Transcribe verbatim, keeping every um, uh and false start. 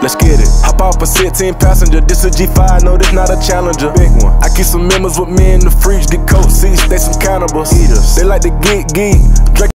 let's get it. Hop off a sixteen passenger, this a G five, no this not a Challenger. Big one. I keep some members with me in the fridge, the coat seats, they some cannibals. Eaters. They like to get geek. Drake